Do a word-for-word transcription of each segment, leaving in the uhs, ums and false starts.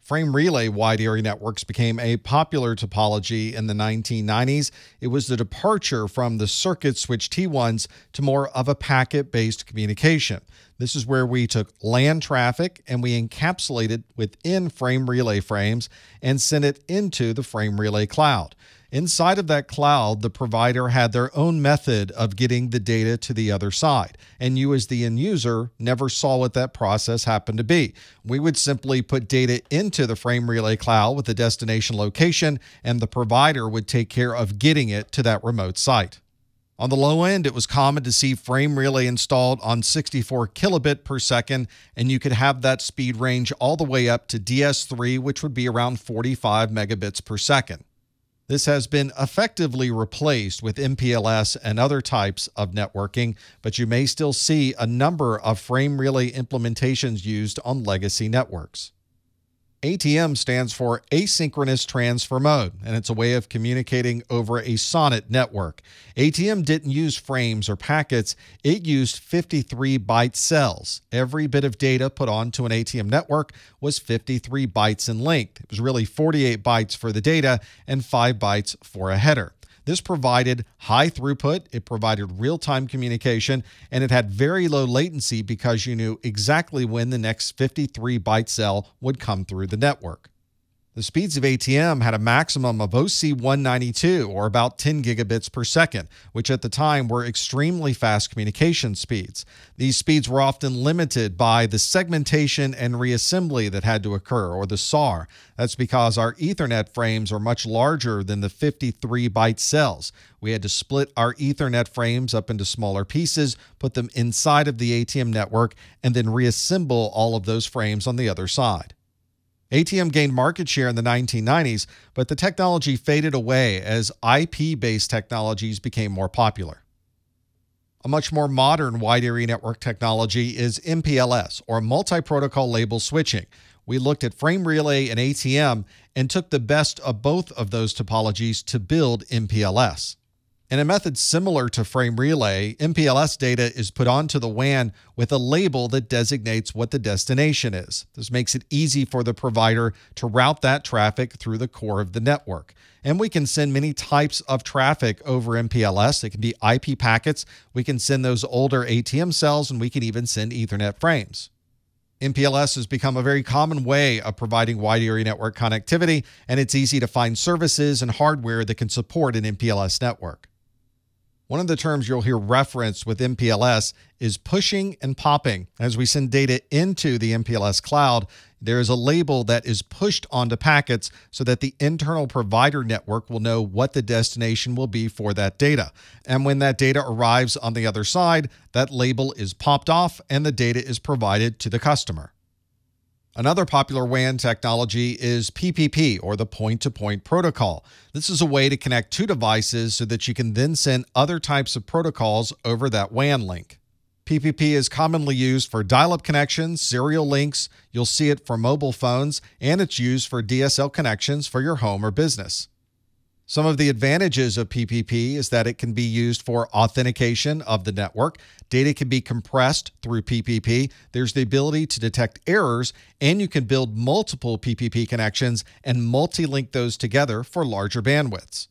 Frame relay wide area networks became a popular topology in the nineteen nineties. It was the departure from the circuit switch T ones to more of a packet-based communication. This is where we took LAN traffic and we encapsulated within frame relay frames and sent it into the frame relay cloud. Inside of that cloud, the provider had their own method of getting the data to the other side, and you as the end user never saw what that process happened to be. We would simply put data into the frame relay cloud with the destination location, and the provider would take care of getting it to that remote site. On the low end, it was common to see frame relay installed on sixty-four kilobit per second, and you could have that speed range all the way up to D S three, which would be around forty-five megabits per second. This has been effectively replaced with M P L S and other types of networking, but you may still see a number of frame relay implementations used on legacy networks. A T M stands for Asynchronous Transfer Mode, and it's a way of communicating over a SONET network. A T M didn't use frames or packets, it used fifty-three byte cells. Every bit of data put onto an A T M network was fifty-three bytes in length. It was really forty-eight bytes for the data and five bytes for a header. This provided high throughput, it provided real-time communication, and it had very low latency because you knew exactly when the next fifty-three byte cell would come through the network. The speeds of A T M had a maximum of O C one ninety-two, or about ten gigabits per second, which at the time were extremely fast communication speeds. These speeds were often limited by the segmentation and reassembly that had to occur, or the S A R. That's because our Ethernet frames are much larger than the fifty-three byte cells. We had to split our Ethernet frames up into smaller pieces, put them inside of the A T M network, and then reassemble all of those frames on the other side. A T M gained market share in the nineteen nineties, but the technology faded away as I P-based technologies became more popular. A much more modern wide area network technology is M P L S, or multi-protocol label switching. We looked at frame relay and A T M and took the best of both of those topologies to build M P L S. In a method similar to frame relay, M P L S data is put onto the W A N with a label that designates what the destination is. This makes it easy for the provider to route that traffic through the core of the network. And we can send many types of traffic over M P L S. It can be I P packets, we can send those older A T M cells, and we can even send Ethernet frames. M P L S has become a very common way of providing wide area network connectivity, and it's easy to find services and hardware that can support an M P L S network. One of the terms you'll hear referenced with M P L S is pushing and popping. As we send data into the M P L S cloud, there is a label that is pushed onto packets so that the internal provider network will know what the destination will be for that data. And when that data arrives on the other side, that label is popped off and the data is provided to the customer. Another popular W A N technology is P P P, or the point-to-point protocol. This is a way to connect two devices so that you can then send other types of protocols over that W A N link. P P P is commonly used for dial-up connections, serial links, you'll see it for mobile phones, and it's used for D S L connections for your home or business. Some of the advantages of P P P is that it can be used for authentication of the network. Data can be compressed through P P P. There's the ability to detect errors, and you can build multiple P P P connections and multi-link those together for larger bandwidths.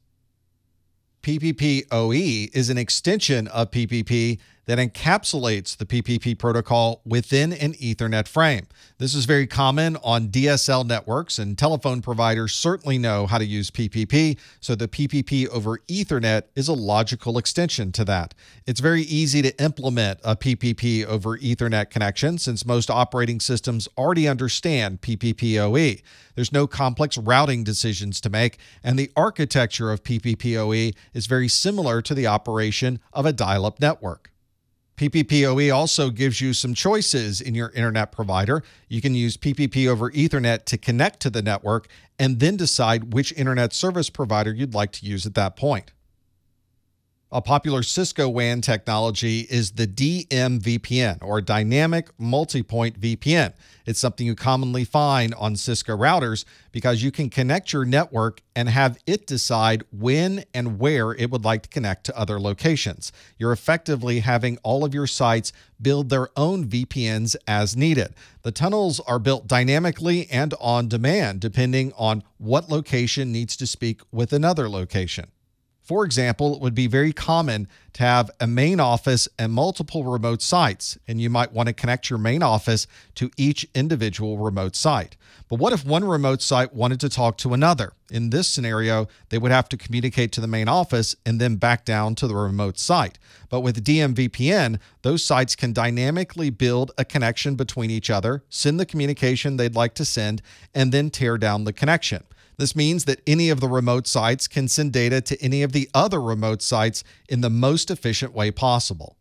P P P O E is an extension of P P P that encapsulates the P P P protocol within an Ethernet frame. This is very common on D S L networks, and telephone providers certainly know how to use P P P, so the P P P over Ethernet is a logical extension to that. It's very easy to implement a P P P over Ethernet connection since most operating systems already understand P P P O E. There's no complex routing decisions to make, and the architecture of P P P O E is very similar to the operation of a dial-up network. P P P O E also gives you some choices in your internet provider. You can use P P P over Ethernet to connect to the network and then decide which internet service provider you'd like to use at that point. A popular Cisco W A N technology is the D M V P N, or Dynamic Multipoint V P N. It's something you commonly find on Cisco routers because you can connect your network and have it decide when and where it would like to connect to other locations. You're effectively having all of your sites build their own V P Ns as needed. The tunnels are built dynamically and on demand, depending on what location needs to speak with another location. For example, it would be very common to have a main office and multiple remote sites, and you might want to connect your main office to each individual remote site. But what if one remote site wanted to talk to another? In this scenario, they would have to communicate to the main office and then back down to the remote site. But with D M V P N, those sites can dynamically build a connection between each other, send the communication they'd like to send, and then tear down the connection. This means that any of the remote sites can send data to any of the other remote sites in the most efficient way possible.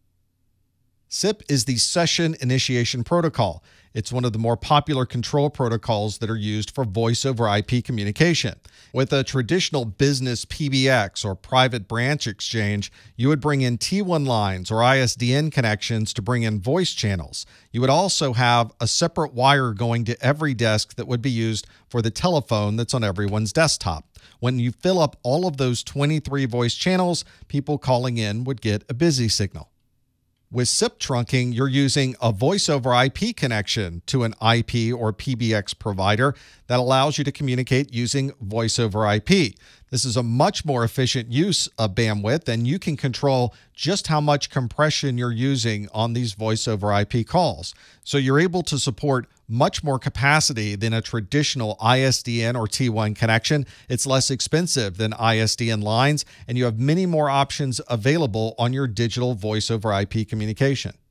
S I P is the Session Initiation Protocol. It's one of the more popular control protocols that are used for voice over I P communication. With a traditional business P B X or private branch exchange, you would bring in T one lines or I S D N connections to bring in voice channels. You would also have a separate wire going to every desk that would be used for the telephone that's on everyone's desktop. When you fill up all of those twenty-three voice channels, people calling in would get a busy signal. With S I P trunking, you're using a voice over I P connection to an I P or P B X provider that allows you to communicate using voice over I P. This is a much more efficient use of bandwidth, and you can control just how much compression you're using on these voice over I P calls. So you're able to support much more capacity than a traditional I S D N or T one connection. It's less expensive than I S D N lines, and you have many more options available on your digital voice over I P communication.